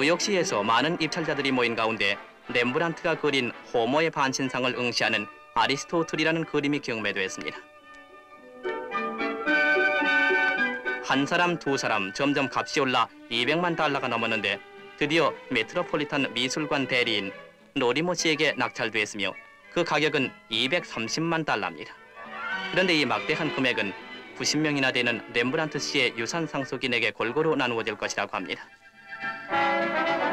뉴욕시에서 많은 입찰자들이 모인 가운데 렘브란트가 그린 호모의 반신상을 응시하는 아리스토틀이라는 그림이 경매됐습니다. 한 사람, 두 사람 점점 값이 올라 200만 달러가 넘었는데 드디어 메트로폴리탄 미술관 대리인 노리모 씨에게 낙찰됐으며 그 가격은 230만 달러입니다. 그런데 이 막대한 금액은 90명이나 되는 렘브란트 씨의 유산 상속인에게 골고루 나누어질 것이라고 합니다.